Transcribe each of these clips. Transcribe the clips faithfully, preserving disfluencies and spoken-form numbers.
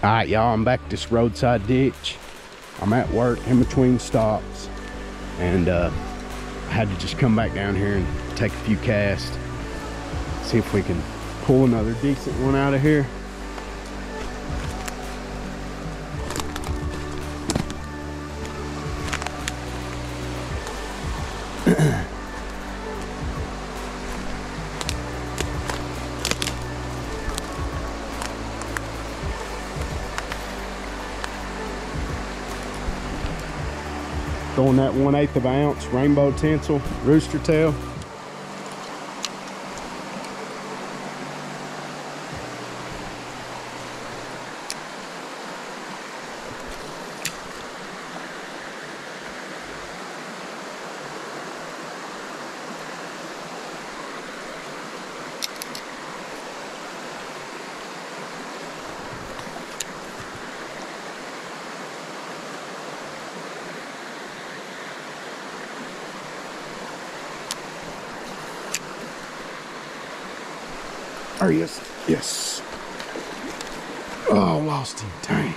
All right, y'all, I'm back at this roadside ditch. I'm at work in between stops, and uh, I had to just come back down here and take a few casts, see if we can pull another decent one out of here. Throwing that one eighth of an ounce rainbow tinsel rooster tail. There he is. Yes. Oh, lost him. Dang.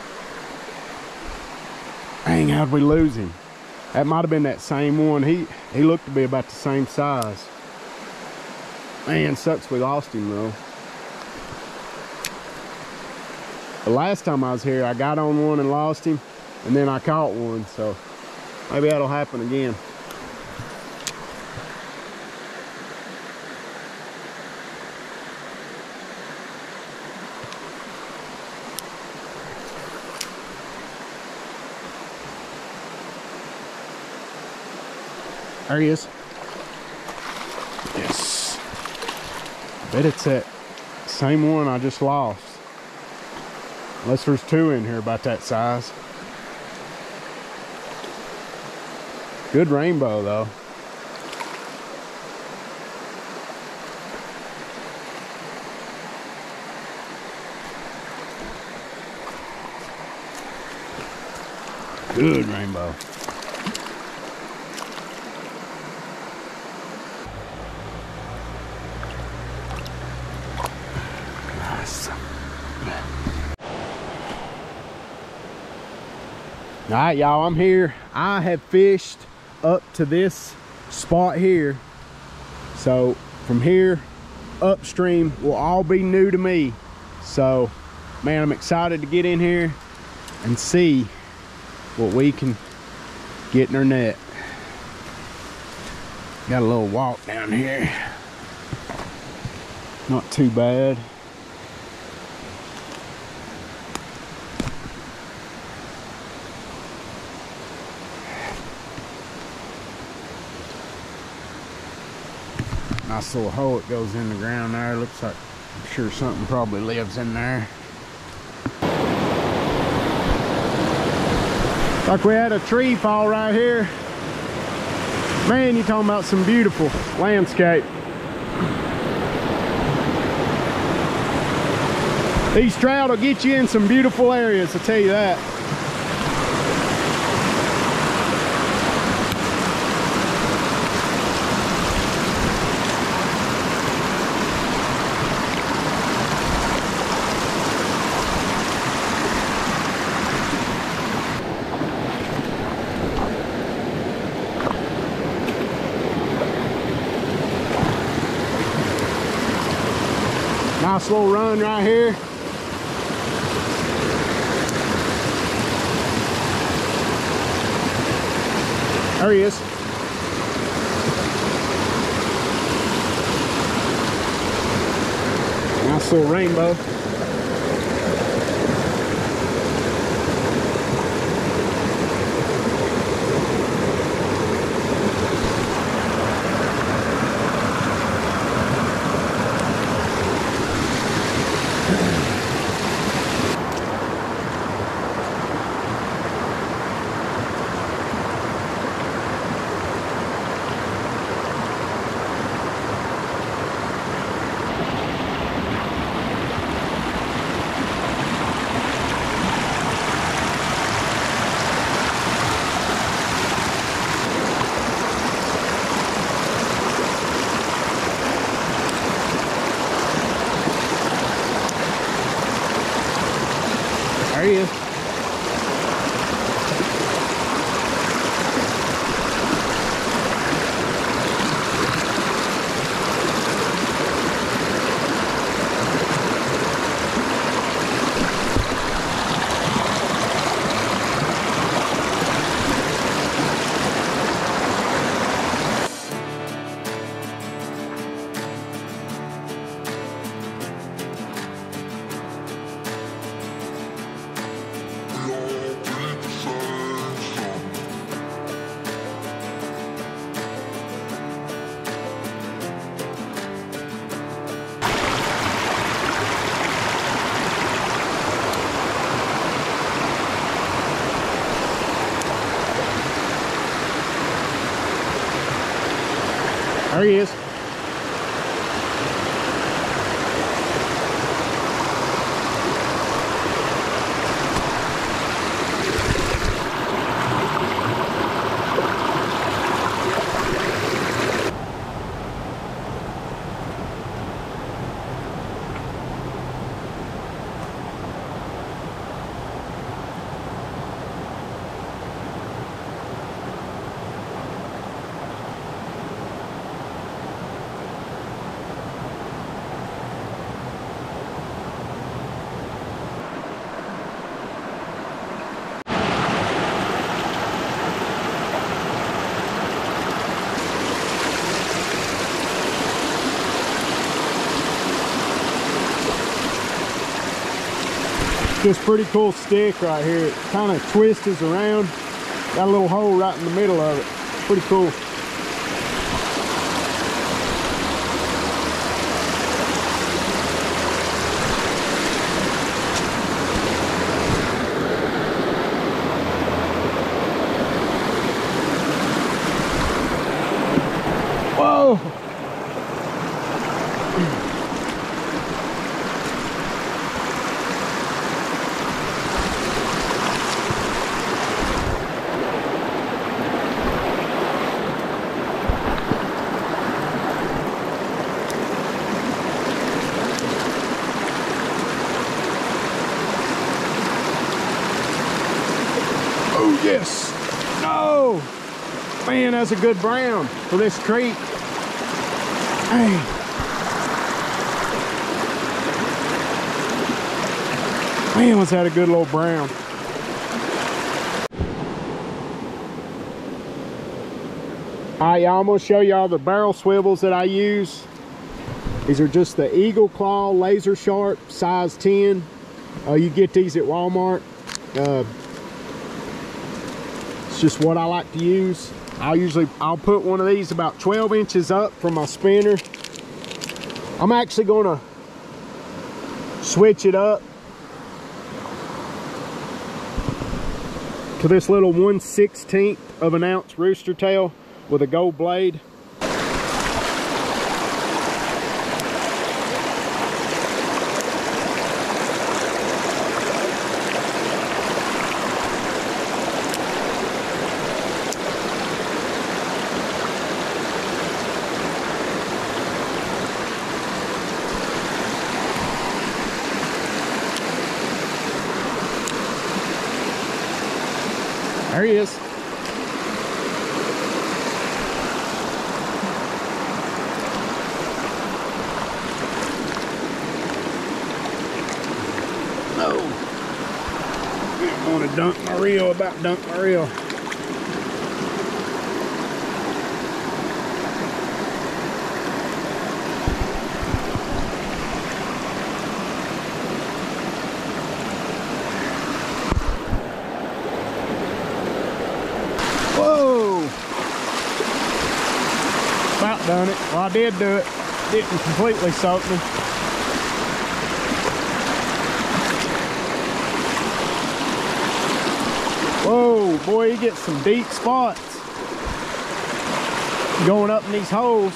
Dang, how'd we lose him? That might have been that same one. He he looked to be about the same size. Man, sucks we lost him though. The last time I was here, I got on one and lost him, and then I caught one, so maybe that'll happen again. There he is. Yes. I bet it's that same one I just lost. Unless there's two in here about that size. Good rainbow though. Good rainbow. All right, y'all, I'm here. I have fished up to this spot here. So from here upstream will all be new to me. So, man, I'm excited to get in here and see what we can get in our net. Got a little walk down here. Not too bad. Nice little hole it goes in the ground there. Looks like, I'm sure something probably lives in there. Like we had a tree fall right here. Man, you talking about some beautiful landscape. These trout will get you in some beautiful areas, I'll tell you that. Nice little run right here. There he is. Nice little rainbow. There he is. There he is. Just pretty cool stick right here. It kind of twists around. Got a little hole right in the middle of it. Pretty cool. Whoa! Oh yes! No! Man, that's a good brown for this creek. Hey. Man, was that a good little brown. Alright, y'all, I'm gonna show y'all the barrel swivels that I use. These are just the Eagle Claw Laser Sharp size ten. Uh, you get these at Walmart. Uh, it's just what I like to use. I'll usually, I'll put one of these about twelve inches up from my spinner. I'm actually gonna switch it up to this little one sixteenth of an ounce rooster tail with a gold blade. There he is. No. I didn't want to dunk my reel about dunk my reel. Whoa! About done it. Well, I did do it. Didn't completely soak me. Whoa, boy, you get some deep spots going up in these holes.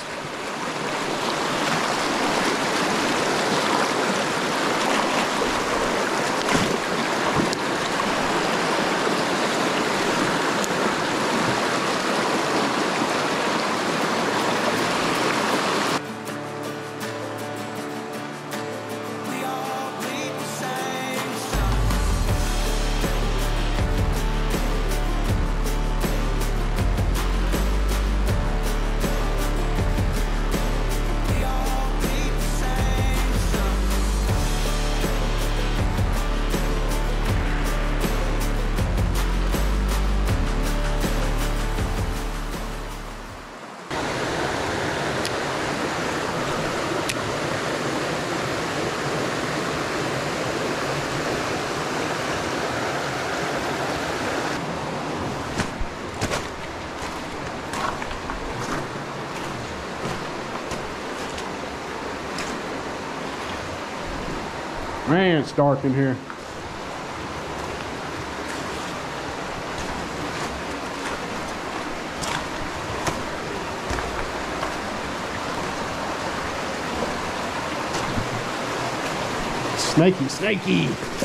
Man, it's dark in here. Snaky, snaky.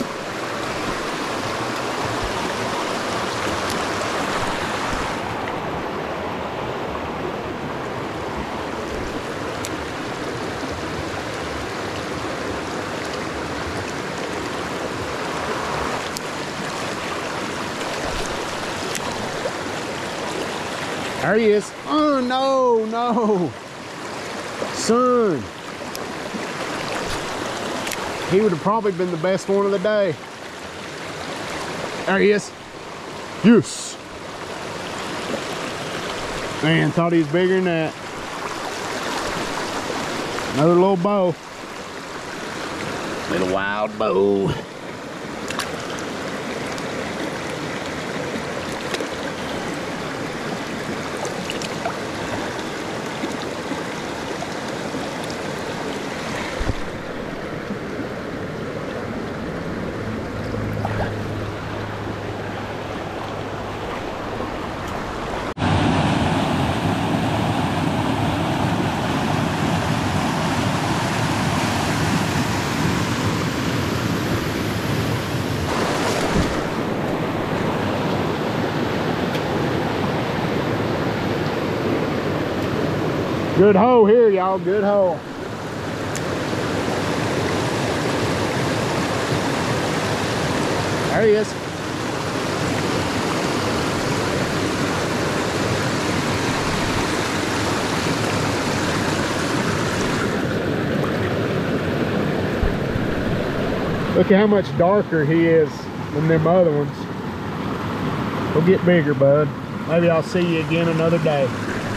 There he is. Oh, no, no. Son. He would have probably been the best one of the day. There he is. Yes. Man, thought he was bigger than that. Another little bow. Little wild bow. Good hole here, y'all. Good hole. There he is. Look at how much darker he is than them other ones. He'll get bigger, bud. Maybe I'll see you again another day.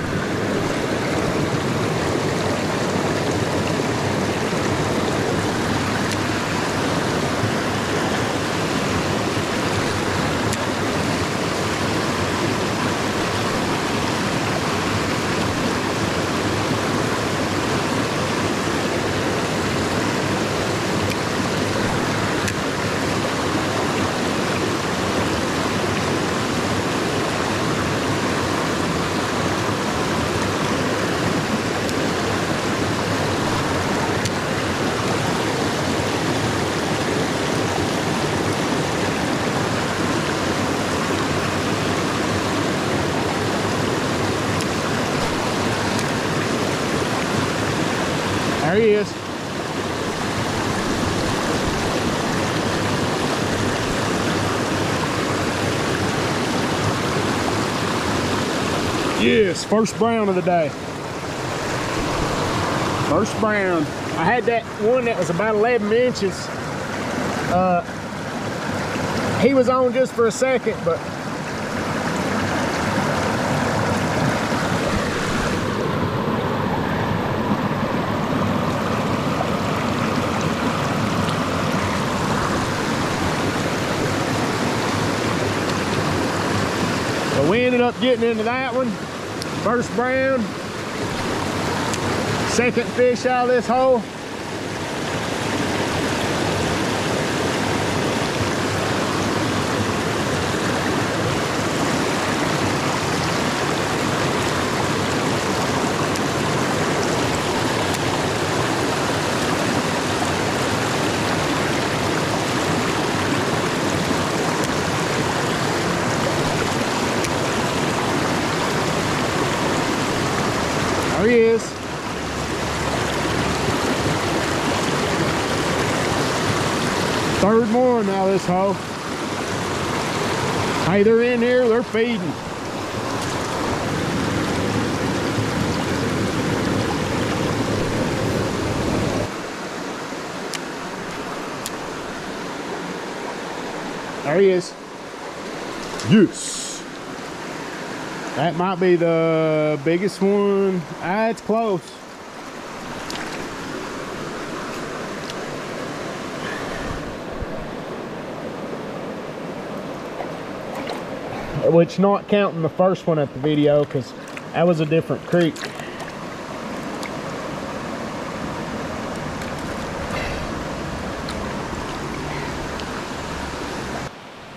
There he is. Yes, first brown of the day. First brown. I had that one that was about eleven inches. Uh, he was on just for a second, but so we ended up getting into that one. First brown. Second fish out of this hole. There he is. Third one now this hole. Hey, they're in here, they're feeding. There he is. Yes. That might be the biggest one. Ah, it's close. Which, not counting the first one at the video, because that was a different creek.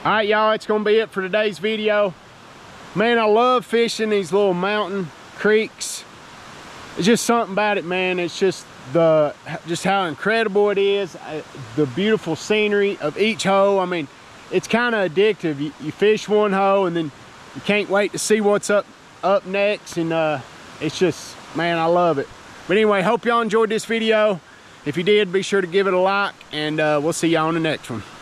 All right, y'all, it's gonna be it for today's video. Man, I love fishing these little mountain creeks. It's just something about it, man. It's just the just how incredible it is, the beautiful scenery of each hole. I mean, it's kind of addictive. You, you fish one hole and then you can't wait to see what's up up next, and uh, it's just, man, I love it. But anyway, hope y'all enjoyed this video. If you did, be sure to give it a like, and uh, we'll see y'all on the next one.